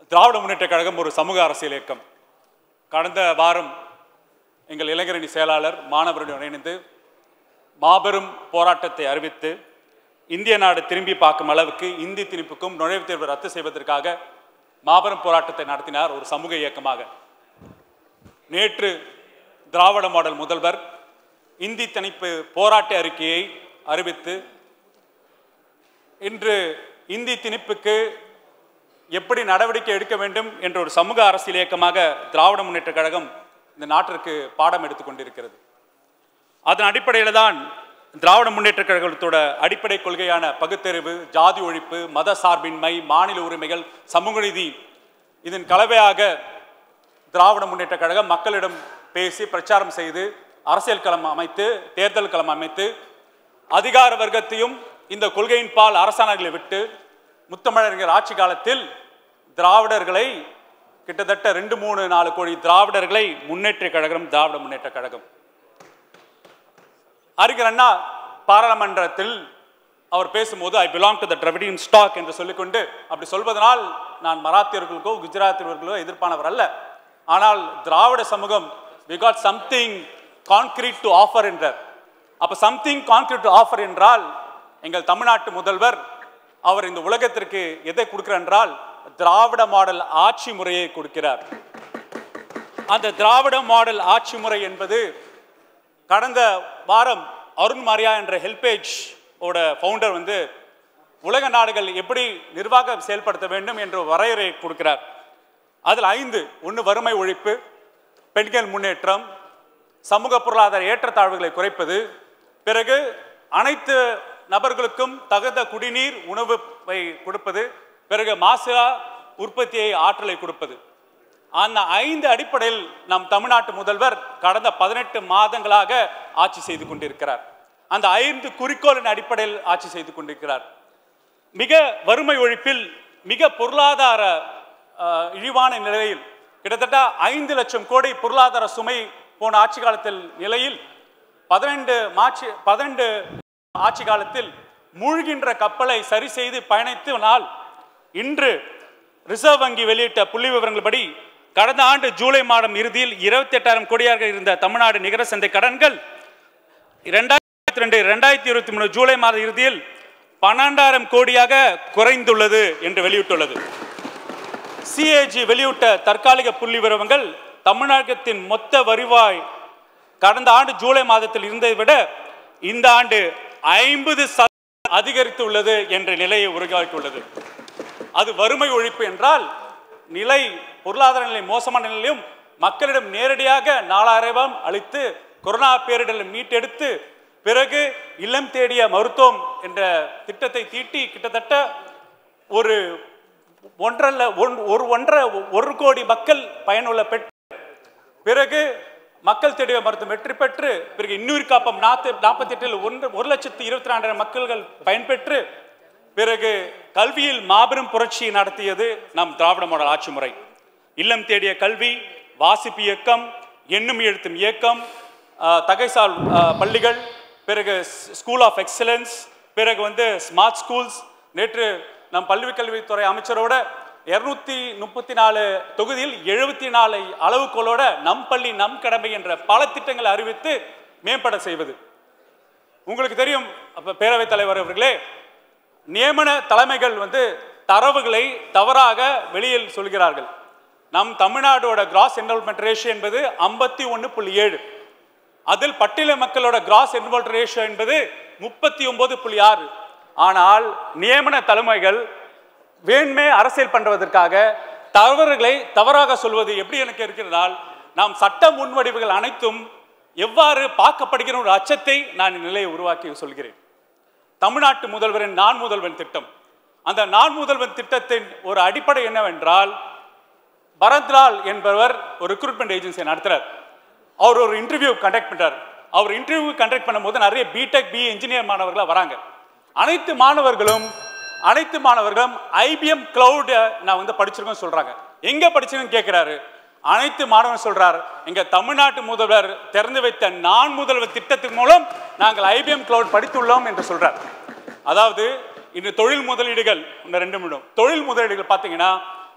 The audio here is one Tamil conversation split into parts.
திராவிட முன்னேற்றக் கழகம் ஒரு சமூக அரசியல் இயக்கம். கடந்த வாரம் எங்கள் இளைஞரணி செயலாளர் மாணவருடன் இணைந்து மாபெரும் போராட்டத்தை அறிவித்து இந்திய நாடு திரும்பி பார்க்கும் அளவுக்கு இந்தி திணிப்புக்கும் நுழைவுத் தேர்வு ரத்து செய்வதற்காக மாபெரும் போராட்டத்தை நடத்தினார் ஒரு சமூக இயக்கமாக. நேற்று திராவிட மாடல் முதல்வர் இந்தி திணிப்பு போராட்ட அறிக்கையை அறிவித்து இன்று இந்தி திணிப்புக்கு எப்படி நடவடிக்கை எடுக்க வேண்டும் என்ற ஒரு சமூக அரசியல் இயக்கமாக திராவிட முன்னேற்றக் கழகம் இந்த நாட்டிற்கு பாடம் எடுத்துக்கொண்டிருக்கிறது. அதன் அடிப்படையில் தான் திராவிட முன்னேற்றக் கழகத்தோட அடிப்படை கொள்கையான பகுத்தறிவு, ஜாதி ஒழிப்பு, மத சார்பின்மை, மாநில உரிமைகள், சமூக நீதி இதன் கலவையாக திராவிட முன்னேற்றக் கழகம் மக்களிடம் பேசி பிரச்சாரம் செய்து அரசியல் களம் அமைத்து தேர்தல் களம் அமைத்து அதிகார வர்க்கத்தையும் இந்த கொள்கையின் பால் அரசாணைகளை விட்டு முத்தமிழறிஞர் ஆட்சி காலத்தில் திராவிடர்களை கிட்டத்தட்ட 2-3-4 கோடி திராவிடர்களை முன்னேற்றக் கழகம் திராவிட முன்னேற்றக் கழகம். அறிஞர் அண்ணா பாராளுமன்றத்தில் அவர் பேசும்போது I belong to the Dravidian stock என்று சொல்லிக்கொண்டு அப்படி சொல்வதனால் நான் மராத்தியர்களுக்கோ குஜராத்தியர்களுக்கோ எதிர்ப்பானவர் அல்ல. ஆனால் திராவிட சமூகம் we got something concrete to offer என்றார். அப்ப something concrete to offer என்றால் எங்கள் தமிழ்நாட்டு முதல்வர் அவர் இந்த உலகத்திற்கு எதை கொடுக்கிறார் என்றால் திராவிட மாடல் ஆட்சி முறையை கொடுக்கிறார். அந்த திராவிட மாடல் ஆட்சி முறை என்பது கடந்த வாரம் அருண் மாரியா என்ற ஹெல்பேஜ் ஓட ஃபவுண்டர் உலக நாடுகள் எப்படி நிர்வாகம் செயல்படுத்த வேண்டும் என்ற வரையறை கொடுக்கிறார். அதில் 5: 1 வறுமை ஒழிப்பு, பெண்கள் முன்னேற்றம், சமூக பொருளாதார ஏற்றத்தாழ்வுகளை குறைப்பது, பிறகு அனைத்து நபர்களுக்கும் தகுந்த குடிநீர் உணவை கொடுப்பது, பிறகு மாசுலா உற்பத்தியை ஆற்றலை கொடுப்பது. அந்த 5 அடிப்படையில் நம் தமிழ்நாட்டு முதல்வர் கடந்த 18 மாதங்களாக ஆட்சி செய்து கொண்டிருக்கிறார். அந்த 5 குறிக்கோளின் அடிப்படையில் ஆட்சி செய்து கொண்டிருக்கிறார். மிக வறுமை ஒழிப்பில் மிக பொருளாதார இழிவான நிலையில் கிட்டத்தட்ட 5 லட்சம் கோடி பொருளாதார சுமை போன ஆட்சி காலத்தில் நிலையில் 12 ஆட்சி காலத்தில் மூழ்கின்ற கப்பலை சரி செய்து பயணித்தனால் இன்று ரிசர்வ் வங்கி வெளியிட்ட புள்ளி விவரங்கள்படி கடந்த ஆண்டு ஜூலை மாதம் இறுதியில் 28,000 கோடியாக இருந்த தமிழ்நாடு நிகர சந்தை கடன்கள் 2022-2023 ஜூலை மாத இறுதியில் 12,000 கோடியாக குறைந்துள்ளது என்று வெளியிட்டுள்ளது. CAG வெளியிட்ட தற்காலிக புள்ளி விவரங்கள் தமிழகத்தின் மொத்த வருவாய் கடந்த ஆண்டு ஜூலை மாதத்தில் இருந்ததை விட இந்த ஆண்டு 50% அதிகரித்துள்ளது என்ற நிலையை உருவாக்கியுள்ளது. அது வறுமை ஒழிப்பு என்றால் நிலை பொருளாதார நிலை மோசமான நிலையும் மக்களிடம் நேரடியாக 4,000 அளித்து கொரோனா பேரிடரில் மீட்டெடுத்து பிறகு இல்லம் தேடிய மருத்துவம் என்ற திட்டத்தை தீட்டி கிட்டத்தட்ட ஒரு 1 கோடி மக்கள் பயனுள்ள பெற்று பிறகு மக்கள் தேடிய மருத்துவம் வெற்றி பெற்று பிறகு இன்னுயிர் காப்பம் 48 1,24,000 மக்கள்கள் பயன்பெற்று பிறகு கல்வியில் மாபெரும் புரட்சி நடத்தியது நம் திராவிட மாடல் ஆட்சி முறை. இல்லம் தேடிய கல்வி, வாசிப்பு இயக்கம், எண்ணும் எழுத்தும் இயக்கம், தகைசால் பள்ளிகள், பிறகு ஸ்கூல் ஆஃப் எக்ஸலன்ஸ், பிறகு ஸ்மார்ட் ஸ்கூல்ஸ். நேற்று நம் பள்ளிக்கல்வித்துறை அமைச்சரோட 234 தொகுதியில் 74 அளவுகோலோட நம் பள்ளி நம் கடமை என்ற பல திட்டங்களை அறிவித்து மேம்பட செய்வது. உங்களுக்கு தெரியும், அப்ப பேரவைத் தலைவர் அவர்களே, நியமன தலைமைகள் தரவுகளை தவறாக வெளியில் சொல்கிறார்கள். நம் தமிழ்நாடோட கிராஸ் என்ரோல்மெண்ட் ரேஷியோ என்பது 51.7, அதில் பட்டியல மக்களோட கிராஸ் என்ரோல்மெண்ட் ரேஷியோ என்பது 39.6. ஆனால் நியமன தலைமைகள் வேண்மே அரசியல் பண்ணுவதற்காக தவறுகளை தவறாக சொல்வது எப்படி எனக்கு இருக்கிறதால் நாம் சட்ட முன்வடிவுகள் அனைத்தும் எவ்வாறு பார்க்கப்படுகிற ஒரு அச்சத்தை நான் நிலையை உருவாக்கி சொல்கிறேன். தமிழ்நாட்டு முதல்வரின் நான் முதல்வன் திட்டம், அந்த நான் முதல்வன் திட்டத்தின் ஒரு அடிப்படை என்னவென்றால் பரத்லால் என்பவர் ஒரு ரெக்ரூட்மெண்ட் ஏஜென்சியை நடத்துறார். அவர் ஒரு இன்டர்வியூ கண்டக்ட் பண்றார். அவர் இன்டர்வியூ கண்டக்ட் பண்ணும்போது நிறைய பிடெக் பி இன்ஜினியர் மாணவர்களாக வராங்க. அனைத்து மாணவர்களும் IBM கிளவுட் நான் படிச்சிருக்கேன்னு சொல்றாங்க. எங்க படிச்சிருக்கேன்னு கேட்கிறாரு. அனைத்து மாணவர்கள் சொல்றார், எங்க தமிழ்நாட்டு முதல்வர் திறந்து வைத்த நான் முதல்வர் திட்டத்தின் மூலம் நாங்கள் IBM கிளவுட் படித்துள்ளோம் என்று சொல்றார். அதாவது இந்த தொழில் முதலீடுகள் 2 நிமிடம் தொழில் முதலீடுகள் பார்த்தீங்கன்னா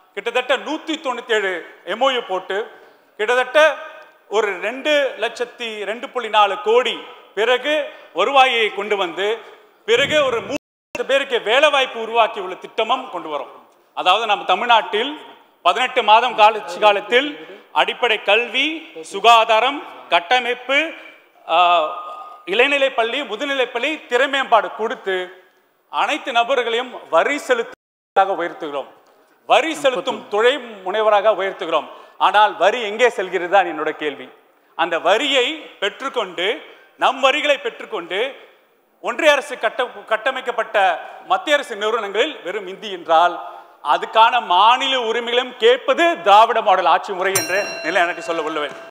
கிட்டத்தட்ட 197 MOU போட்டு கிட்டத்தட்ட ஒரு 2,02.4 கோடி பிறகு வருவாயை கொண்டு வந்து பிறகு ஒரு 3 பேருக்கு வேலை வாய்ப்பு உருவாக்கி உள்ள திட்டமும் கொண்டு வரும். அதாவது நம்ம தமிழ்நாட்டில் 18 மாதம் காலத்தில் அடிப்படை கல்வி, சுகாதாரம், கட்டமைப்பு, இளைநிலை பள்ளி, முதுநிலை பள்ளி, திறமேம்பாடு கொடுத்து அனைத்து நபர்களையும் வரி செலுத்தாக உயர்த்துகிறோம். வரி செலுத்தும் தொழில் முனைவராக உயர்த்துகிறோம். ஆனால் வரி எங்கே செல்கிறது தான் என்னோட கேள்வி. அந்த வரியை பெற்றுக்கொண்டு நம் வரிகளை பெற்றுக்கொண்டு ஒன்றிய அரசு கட்டமைக்கப்பட்ட மத்திய அரசு நிறுவனங்களில் வெறும் இந்தி என்றால் அதுக்கான மாநில உரிமைகளையும் கேட்பது திராவிட மாடல் ஆட்சி முறை என்று நிலைநாட்டி சொல்ல உள்ளேன்.